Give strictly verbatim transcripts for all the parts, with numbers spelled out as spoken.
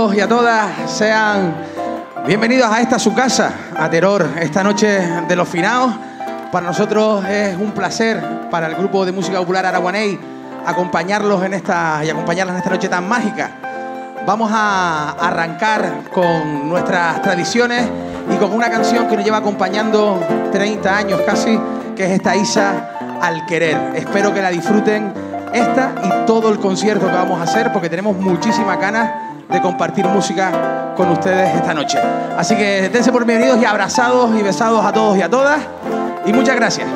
todos y a todas, sean bienvenidos a esta su casa, a Terror, esta noche de los finaos. Para nosotros es un placer, para el grupo de música popular Araguaney, acompañarlos en esta y acompañarlas en esta noche tan mágica. Vamos a arrancar con nuestras tradiciones y con una canción que nos lleva acompañando treinta años casi, que es esta Isa al querer. Espero que la disfruten esta y todo el concierto que vamos a hacer, porque tenemos muchísimas ganas de compartir música con ustedes esta noche. Así que dense por bienvenidos y abrazados y besados a todos y a todas. Y muchas gracias.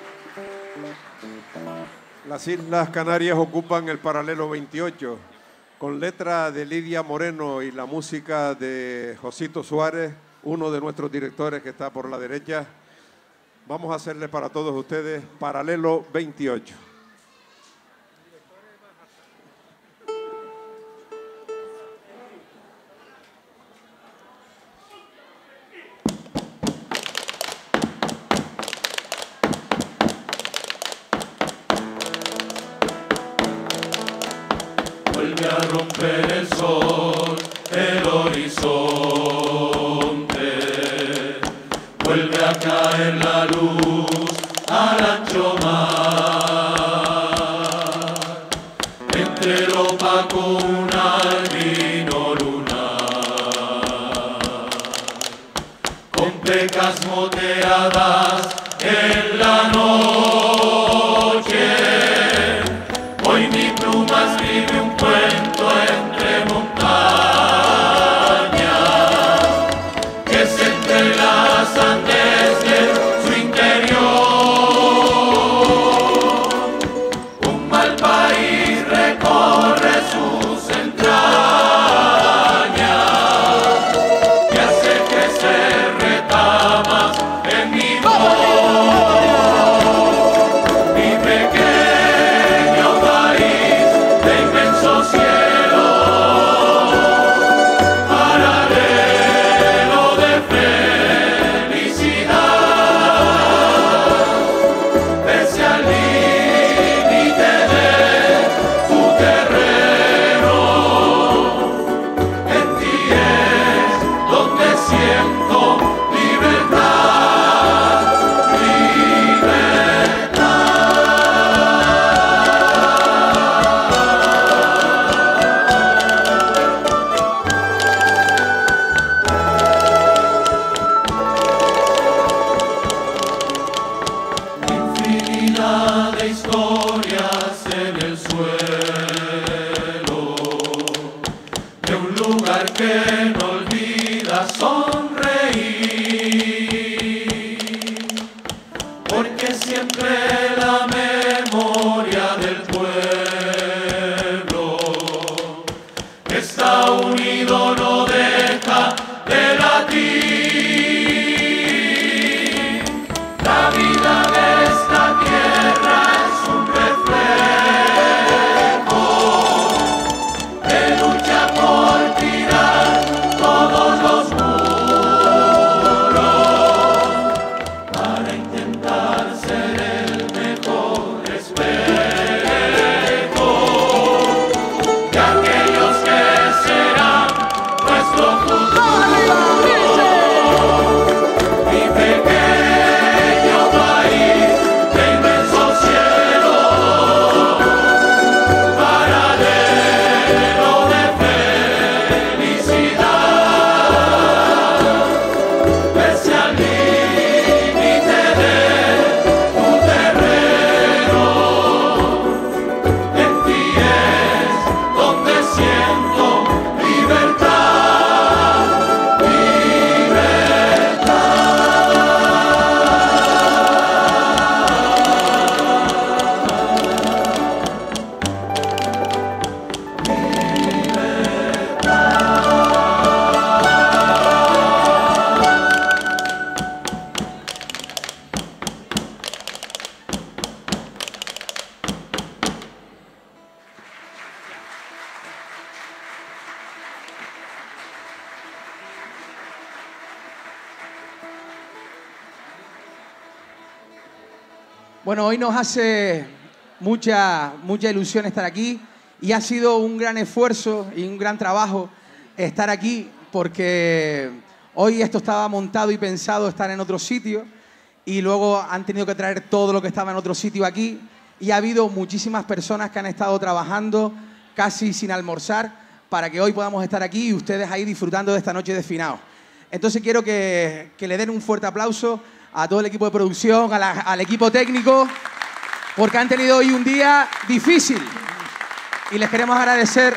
Las Islas Canarias ocupan el paralelo veintiocho con letra de Lidia Moreno y la música de Josito Suárez, uno de nuestros directores que está por la derecha. Vamos a hacerle para todos ustedes Paralelo veintiocho. Vuelve a romper el sol, el horizonte, vuelve a caer la luz al ancho mar, entre lo opaco un albino lunar, con pecas moteadas en la noche. Hoy mi pluma escribe un cuento entre montañas que se entrelazan desde su interior. Un mal país recorre sus entrañas y hace crecer retamas en mi voz. Mi pequeño país de inmenso cielo, paralelo de felicidad, pese al límite de tu terreno, en ti es donde siento libertad, infinidad de historias en el suelo, de un lugar que no olvida sonreír, porque siempre la memoria del pueblo está unido, no deja de latir. La vida de esta tierra es un reflejo que lucha por tirar todos los muros para intentar ser el mejor espejo de aquellos que serán nuestro futuro. Mi pequeño país de inmenso cielo, paralelo de felicidad, pese al límite de tu terreno, en ti es donde siento libertad, Bueno, hoy nos hace mucha, mucha ilusión estar aquí y ha sido un gran esfuerzo y un gran trabajo estar aquí porque hoy esto estaba montado y pensado estar en otro sitio y luego han tenido que traer todo lo que estaba en otro sitio aquí y ha habido muchísimas personas que han estado trabajando casi sin almorzar para que hoy podamos estar aquí y ustedes ahí disfrutando de esta noche de finaos. Entonces quiero que, que le den un fuerte aplauso a todo el equipo de producción, a la, al equipo técnico, porque han tenido hoy un día difícil. Y les queremos agradecer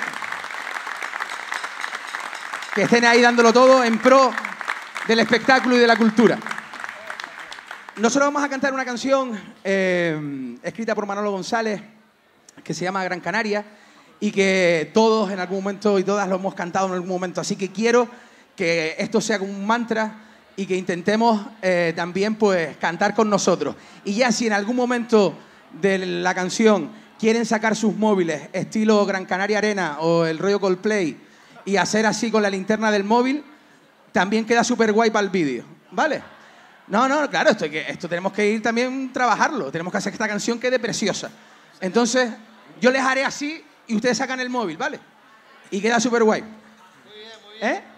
que estén ahí dándolo todo en pro del espectáculo y de la cultura. Nosotros vamos a cantar una canción eh, escrita por Manolo González, que se llama Gran Canaria, y que todos en algún momento y todas lo hemos cantado en algún momento. Así que quiero que esto sea como un mantra y que intentemos eh, también pues cantar con nosotros. Y ya si en algún momento de la canción quieren sacar sus móviles estilo Gran Canaria Arena o el rollo Coldplay y hacer así con la linterna del móvil, también queda súper guay para el vídeo, ¿vale? No, no, claro, esto, que, esto tenemos que ir también trabajarlo, tenemos que hacer que esta canción quede preciosa. Entonces, yo les haré así y ustedes sacan el móvil, ¿vale? Y queda súper guay. Muy bien, muy bien. ¿Eh?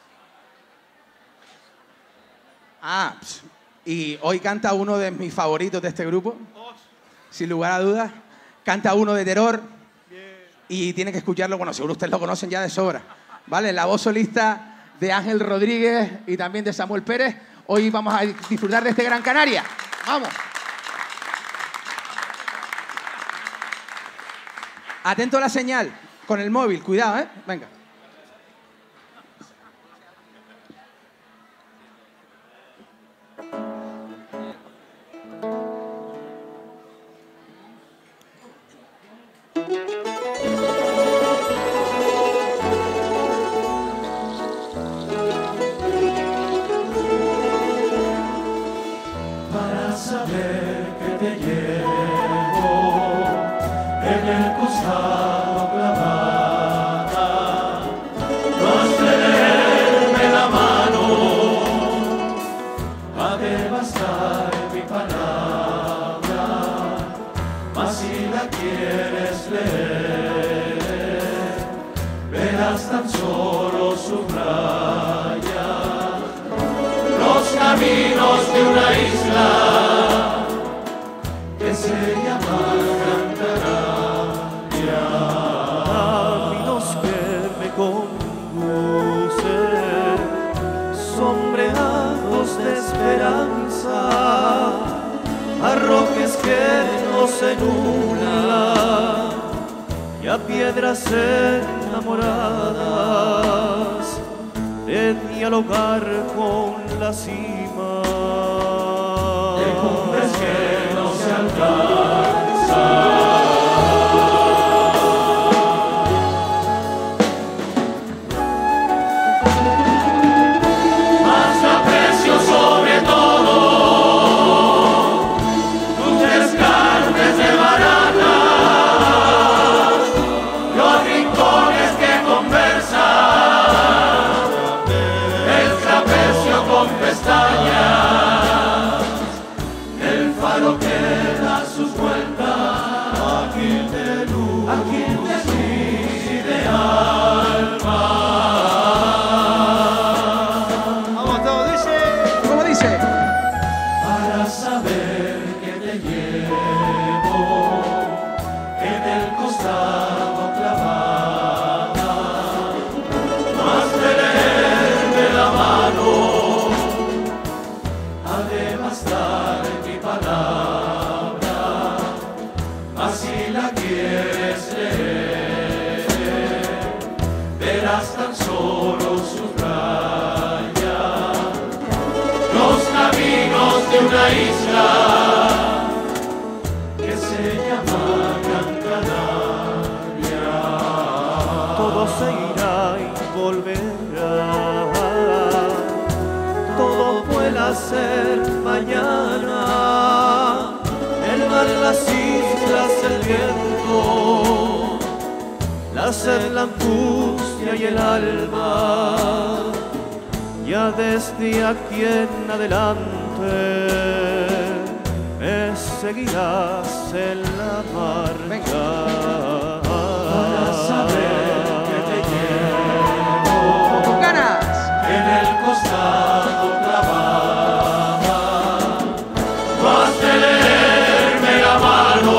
Ah, pss, y hoy canta uno de mis favoritos de este grupo, sin lugar a dudas. Canta uno de Terror y tienen que escucharlo, bueno, seguro ustedes lo conocen ya de sobra, ¿vale? La voz solista de Ángel Rodríguez y también de Samuel Pérez. Hoy vamos a disfrutar de este Gran Canaria. ¡Vamos! Atento a la señal con el móvil, cuidado, ¿eh? Venga. Para saber que te llevo en el costado clavada, no has de leerme la mano, ha de bastar mi palabra, mas si la quieres leer, verás tan solo subraya los caminos de una isla que se llama Gran Canaria. Caminos que me conducen, sombreados de esperanza, a roques que no se nublan y a piedras enamoradas de dialogar con la cima de cumbres que no se alcanzan. Más aprecio sobre todo tus descartes de baratas, los rincones que conversan, el trapecio con pestañas, el faro que da sus vueltas, aquí de luz, aquí de luz y de alma. Vamos, todo dice. ¿Cómo dice? Para saber que te llevo en el costado clavada, no has de leerme la mano, ha de bastar mi palabra, mas si la quieres leer, verás tan solo subraya los caminos de una isla que se llama Gran Canaria. Todo se irá y volverá, todo vuela a ser mañana, el mar, las islas, el viento, la sed, la angustia y el alma. Ya desde aquí en adelante me seguirás en la marcha. Para saber que te llevo Con ganas. en el costado clavada, no has de leerme la mano,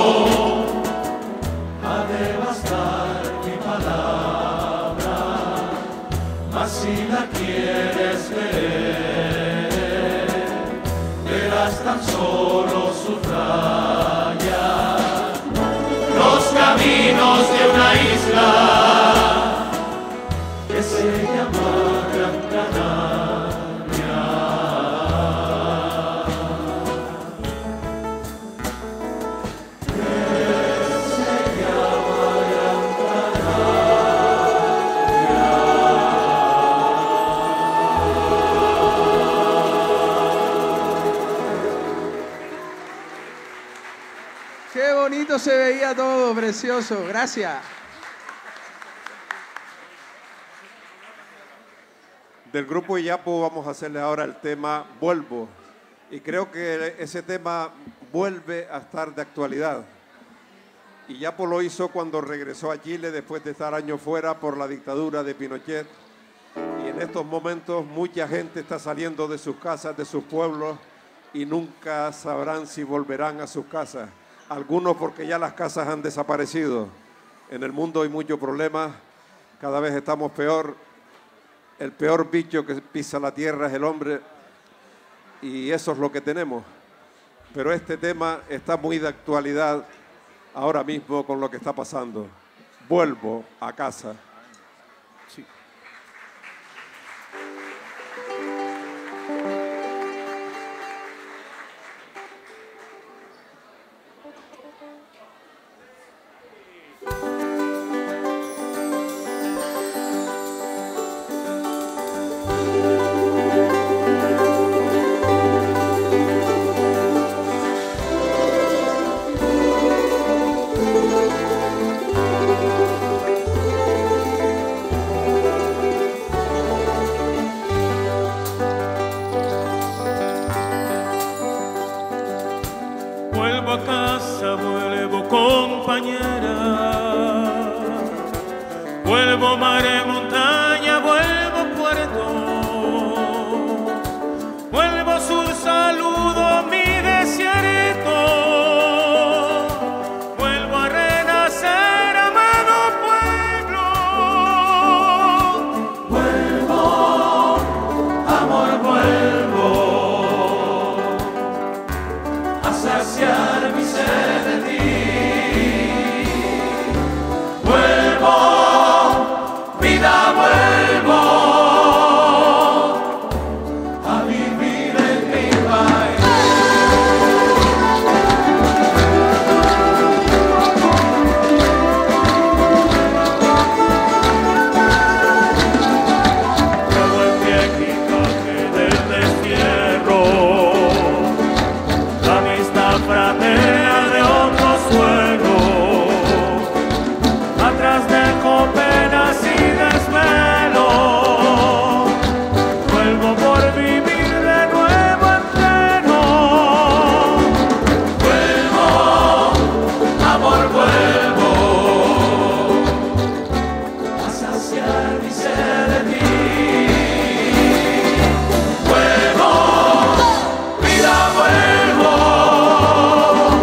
ha de bastar mi palabra, mas si la quieres leer, verás tan solo subraya los caminos de una isla que se llama Gran Canaria. Que se llama Gran Qué bonito se veía todo, precioso. Gracias. Del grupo Iyapo vamos a hacerle ahora el tema Vuelvo. Y creo que ese tema vuelve a estar de actualidad. Iyapo lo hizo cuando regresó a Chile después de estar años fuera por la dictadura de Pinochet. Y en estos momentos mucha gente está saliendo de sus casas, de sus pueblos, y nunca sabrán si volverán a sus casas. Algunos porque ya las casas han desaparecido. En el mundo hay muchos problemas, cada vez estamos peor. El peor bicho que pisa la tierra es el hombre, y eso es lo que tenemos. Pero este tema está muy de actualidad ahora mismo con lo que está pasando. Vuelvo a casa. Sí. Vuelvo a casa, vuelvo compañera, vuelvo mar y montaña, vuelvo puerto, vuelvo sur, saludo mi desierto, vuelvo a renacer, amado pueblo, vuelvo, amor, vuelvo a saciar mi sed de ti. Vuelvo, vida, vuelvo a vivir en mi país. Como el viejito que del destierro, la amistad fraterna de otro suelo, atrás dejo penas y desvelo, vuelvo por vivir de nuevo entero, vuelvo, amor, vuelvo a saciar mi sed de ti, vuelvo, vida, vuelvo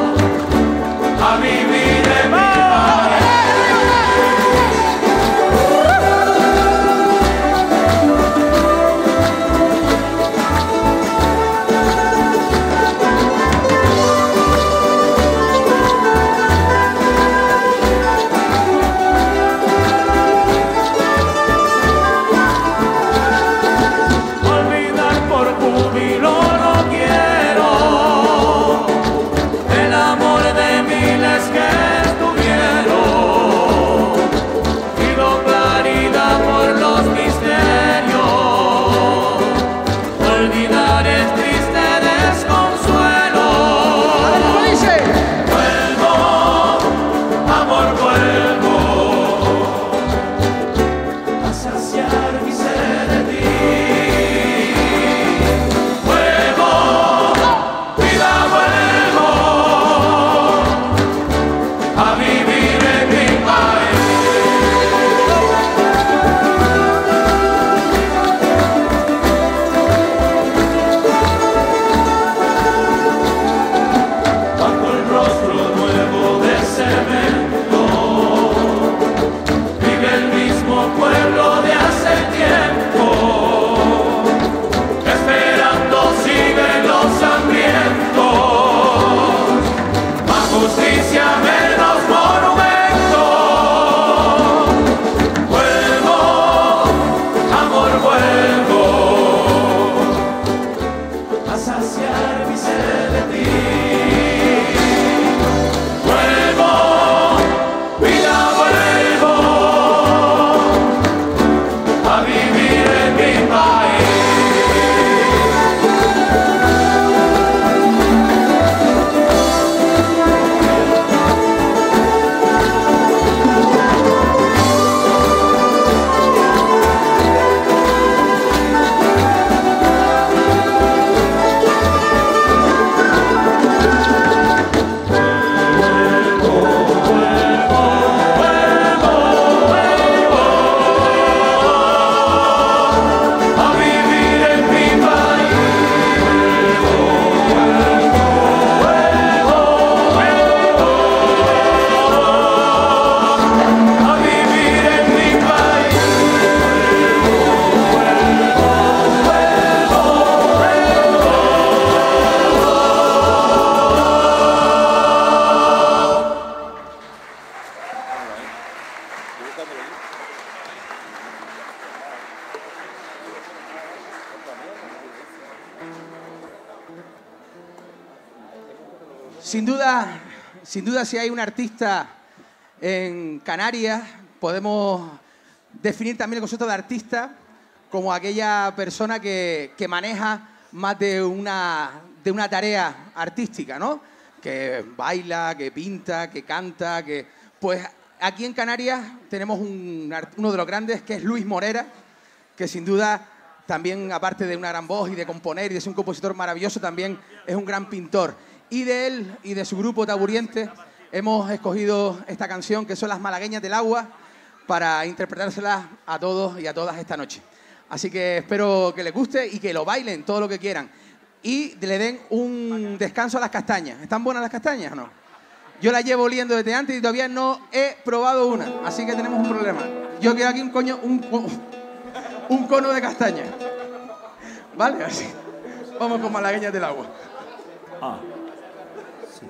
Sin duda, sin duda, si hay un artista en Canarias, podemos definir también el concepto de artista como aquella persona que, que maneja más de una, de una tarea artística, ¿no? Que baila, que pinta, que canta, que... Pues aquí en Canarias tenemos un, uno de los grandes, que es Luis Morera, que sin duda también, aparte de una gran voz y de componer y de ser un compositor maravilloso, también es un gran pintor. Y de él y de su grupo Taburiente hemos escogido esta canción, que son Las Malagueñas del Agua, para interpretárselas a todos y a todas esta noche. Así que espero que les guste y que lo bailen todo lo que quieran. Y le den un descanso a las castañas. ¿Están buenas las castañas o no? Yo las llevo oliendo desde antes y todavía no he probado una. Así que tenemos un problema. Yo quiero aquí un coño, un, un cono de castaña. ¿Vale? Así. Vamos con Malagueñas del Agua. Ah. Sí.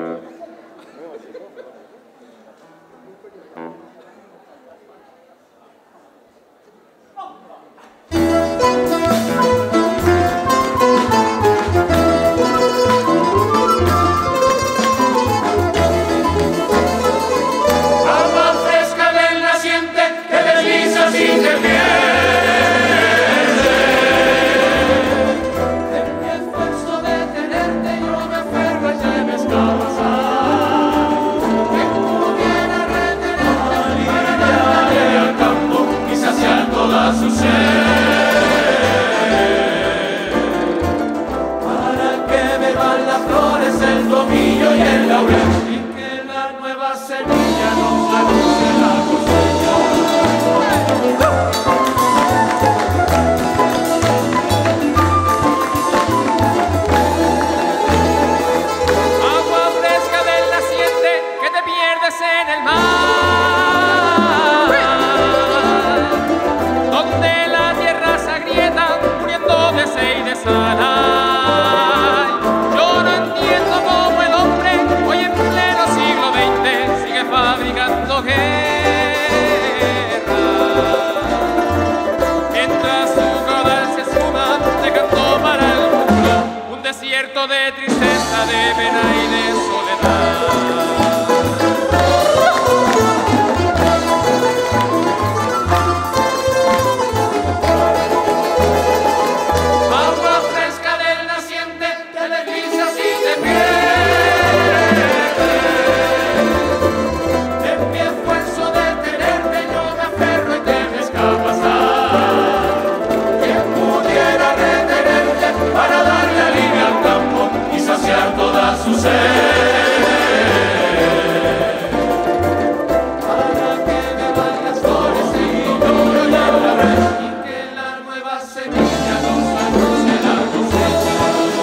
De tristeza, de pena y de soledad. Agua fresca del naciente, te deslizas y te pierdes. En mi esfuerzo de tenerte yo me aferro y te me escapas. Quien pudiera retenerte para darle alivio al campo y saciar toda su sed. Para que beban las flores y yo y la red, y que la nueva semilla nos anuncie la cosecha.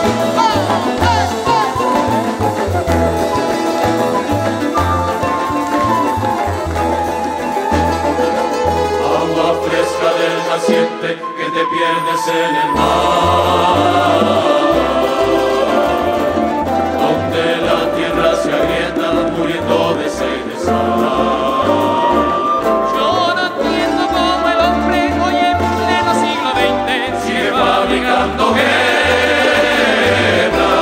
Agua fresca del naciente que te pierdes en el mar. La tierra se agrieta muriendo de sed y de sal. Yo no entiendo cómo el hombre hoy en pleno siglo veinte sigue fabricando guerra,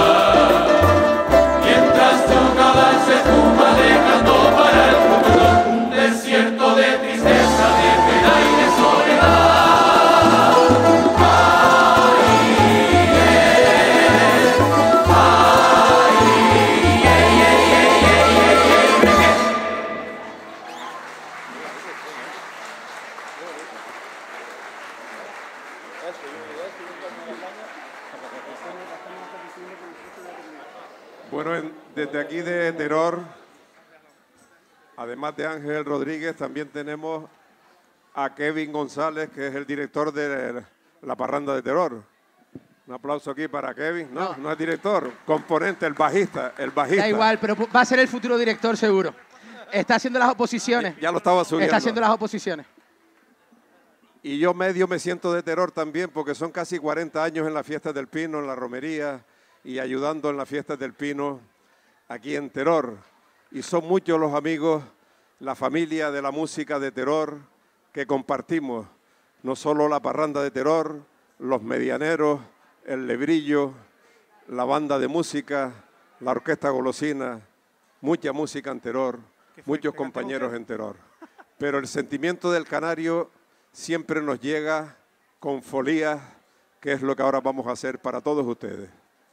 mientras tu caudal se espuma dejando para el futuro un desierto de tristeza, de pena y de soledad. Bueno, en, desde aquí de Terror, además de Ángel Rodríguez, también tenemos a Kevin González, que es el director de la Parranda de Terror. Un aplauso aquí para Kevin. No, no, no es director, componente, el bajista, el bajista. Da igual, pero va a ser el futuro director seguro. Está haciendo las oposiciones. Ya, ya lo estaba subiendo. Está haciendo las oposiciones. Y yo medio me siento de Terror también, porque son casi cuarenta años en las fiestas del Pino, en la romería, y ayudando en las fiestas del Pino aquí en Terror. Y son muchos los amigos, la familia de la música de Terror que compartimos. No solo la Parranda de Terror, los Medianeros, el Lebrillo, la banda de música, la Orquesta Golosina, mucha música en Teror, muchos compañeros en Teror. Pero el sentimiento del canario siempre nos llega con folías, que es lo que ahora vamos a hacer para todos ustedes.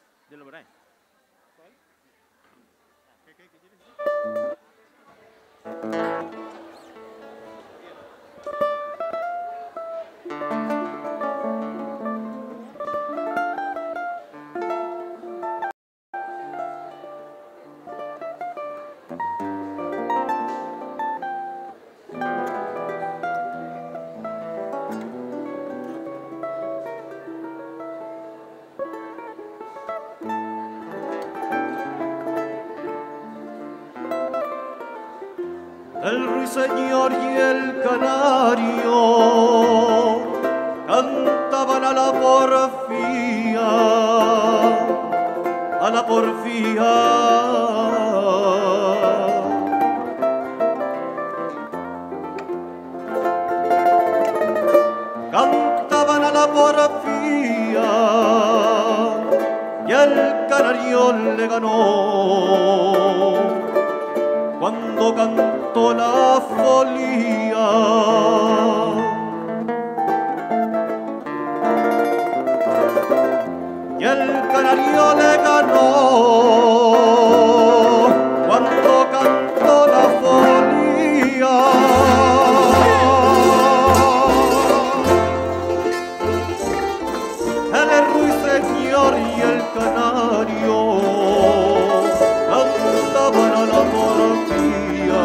El ruiseñor y el canario cantaban a la porfía, a la porfía. Cantaban a la porfía y el canario le ganó cuando cantó la folía. Y el canario le ganó cuando cantó la folía. El ruiseñor y el canario cantaban a la porfía.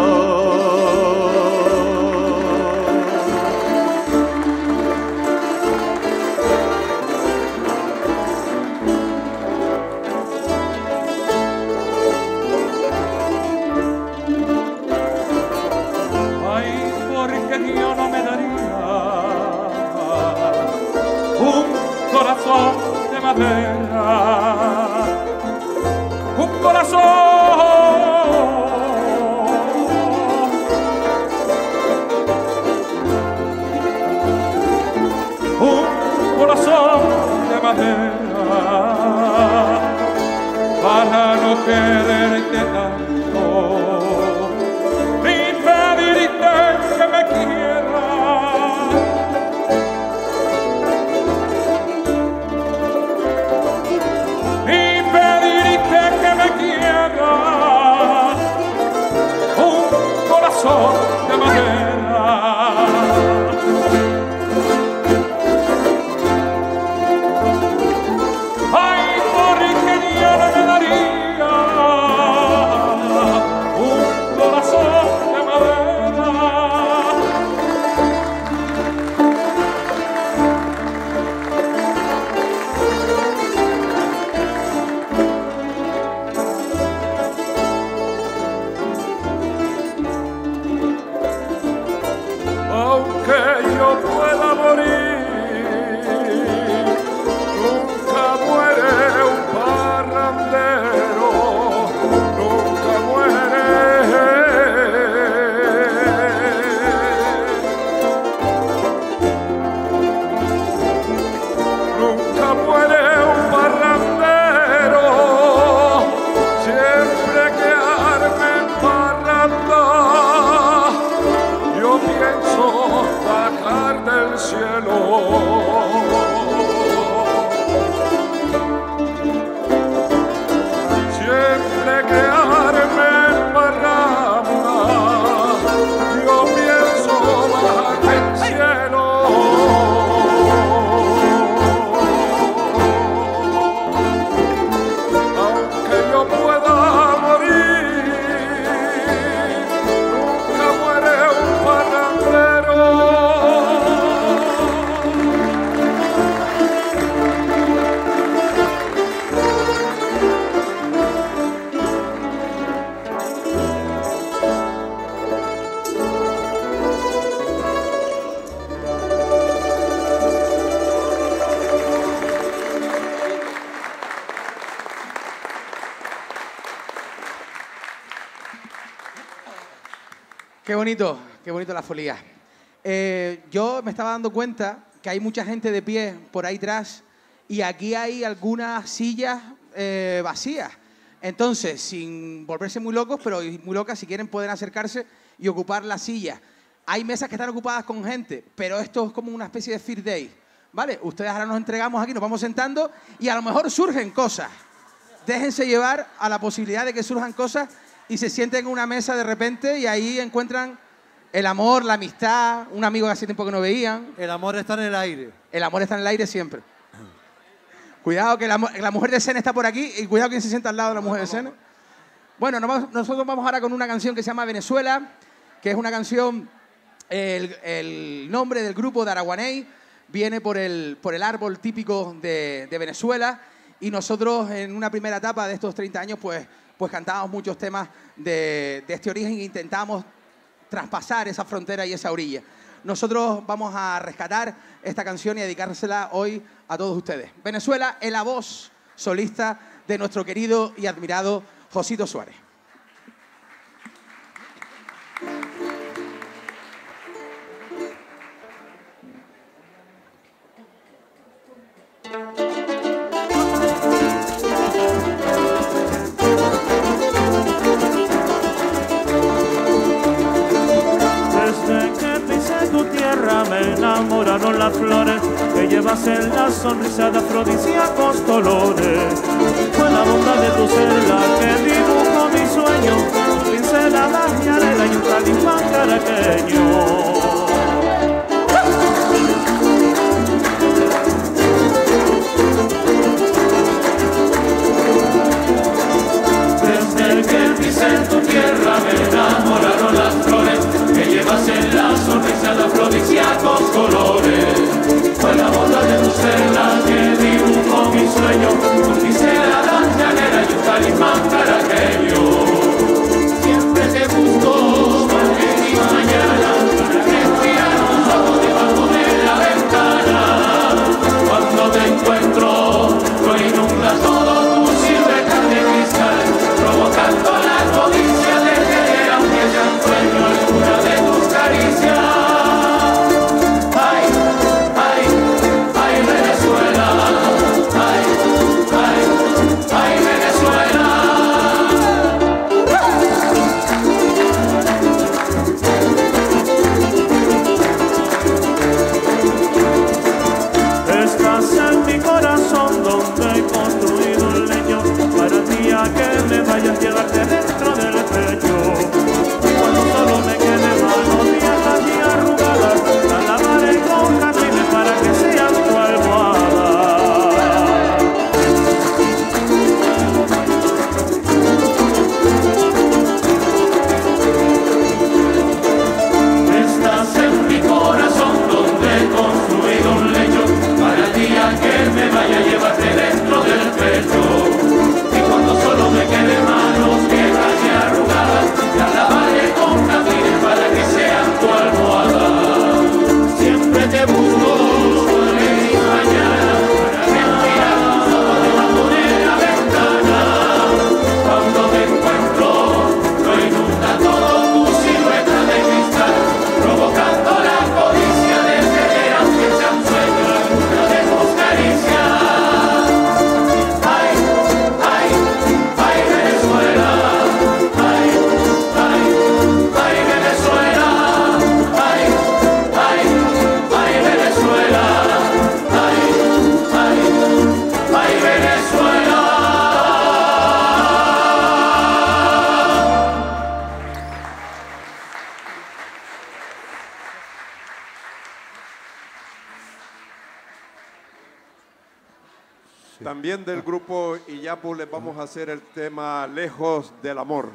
Ay, porque yo no me daría un corazón de madera, un corazón un corazón de madera para no quererte tanto, ni pedirte que me quieras, ni pedirte que me quieras, un corazón de madera. Ay, porque yo no me daría un corazón de madera. Aunque yo pueda morir, nunca muere un parrandero, nunca muere. Nunca muere un parrandero, siempre que armen parranda, yo pienso bajar del cielo. Siempre que armen parranda, yo pienso bajar del cielo. Aunque yo pueda morir, nunca muere un parrandero. Qué bonito, qué bonito la folía. Eh, yo me estaba dando cuenta que hay mucha gente de pie por ahí atrás y aquí hay algunas sillas eh, vacías. Entonces, sin volverse muy locos, pero muy locas, si quieren pueden acercarse y ocupar la silla. Hay mesas que están ocupadas con gente, pero esto es como una especie de field day, ¿vale? Ustedes ahora nos entregamos aquí, nos vamos sentando y a lo mejor surgen cosas. Déjense llevar a la posibilidad de que surjan cosas y se sienten en una mesa de repente y ahí encuentran el amor, la amistad, un amigo que hace tiempo que no veían. El amor está en el aire. El amor está en el aire siempre. Cuidado que la, la mujer de Sene está por aquí y cuidado quien se sienta al lado de la mujer de Sene. Bueno, nosotros vamos ahora con una canción que se llama Venezuela, que es una canción, el, el nombre del grupo de Araguaney viene por el, por el árbol típico de, de Venezuela y nosotros en una primera etapa de estos treinta años pues, pues cantábamos muchos temas de, de este origen e intentamos traspasar esa frontera y esa orilla. Nosotros vamos a rescatar esta canción y dedicársela hoy a todos ustedes. Venezuela en la voz solista de nuestro querido y admirado Josito Suárez. Me enamoraron las flores que llevas en la sonrisa de afrodisíacos colores. Fue la boca de tu ser la que dibujó mi sueño, pinceladas y arena y un talismán caraqueño. Desde que pisé en tu tierra me enamoraron las flores que llevas en la sonrisa de afrodisíacos colores. Fue la boda de tu ser la que dibujó mi sueño, con pinceladas llaneras y un talismán caraqueño. Siempre te busco, en mi mañana, para respirar tus ojos debajo de la ventana. Cuando te encuentro, lo inunda todo tu silueta de cristal, provocando la codicia de querer, aunque ya sueño alguna de tus caricias. Ay, ay, ay, Venezuela. Ay, ay, ay, Venezuela. Estás en mi corazón donde he construido un leño para el día que me vayas a llevarte dentro del pecho. Y cuando solo me quede manos viejas y arrugadas, la lavaré con jazmines para que sean tu almohada. Estás en mi corazón donde he construido un lecho para el día que me vaya a llevarte dentro del pecho. Y cuando solo me quede manos viejas y arrugadas, la lavaré con jazmines para que sean tu almohada. Siempre te busco en mi mañana para respirar tus ojos debajo de la ventana. Cuando te encuentro, lo inunda todo tu silueta de cristal, provocando la codicia de querer, aunque sea un sueño alguna de tus caricias. Ay, ay, ay, Venezuela. Ay, ay, ay, Venezuela. Ay, ay, ay, Venezuela. Ay, ay, ay, Venezuela. También del grupo Iyapu les vamos a hacer el tema Lejos del Amor.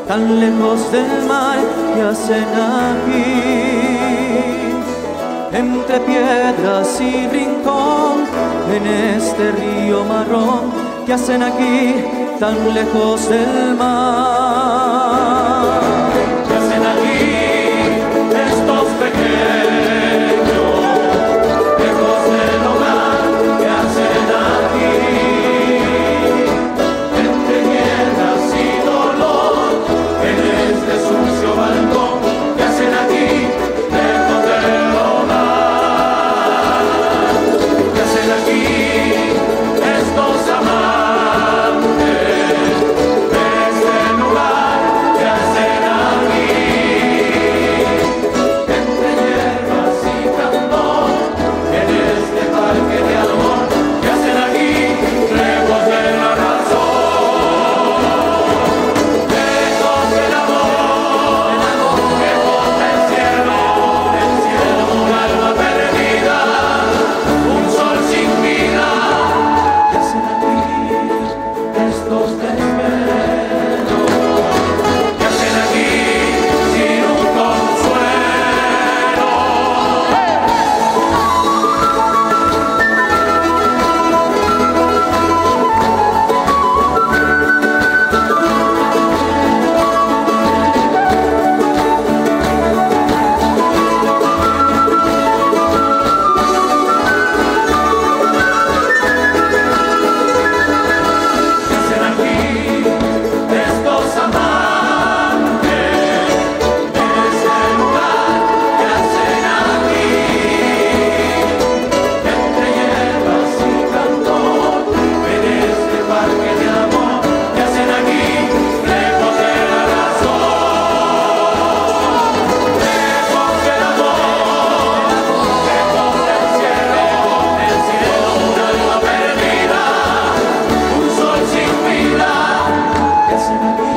tan lejos del mar, ¿qué hacen aquí? Entre piedras y rincón, en este río marrón, ¿qué hacen aquí, tan lejos del mar? ¿Qué hacen aquí estos pequeños, lejos del hogar? ¿Qué hacen aquí? Entre piedras y dolor, en este sucio balcón, ¿qué hacen aquí, lejos del hogar? ¿Qué hacen aquí estos amantes de este lugar? ¿Qué hacen aquí? Entre hierbas y candor, en este parque de amor, ¿qué hacen aquí, lejos de la razón? Lejos del amor, lejos del cielo, del cielo un alma perdida, un sol sin vida. ¿Qué hacen aquí estos desvelos? ¿Qué hacen aquí sin un consuelo? ¿Qué hacen aquí estos amantes de este lugar? ¿Qué hacen aquí? Entre hierbas y candor, en este parque de amor, ¿qué hacen aquí, lejos de la razón? Lejos del amor, lejos del cielo, del cielo un alma perdida, un sol sin vida. ¿Qué hacen aquí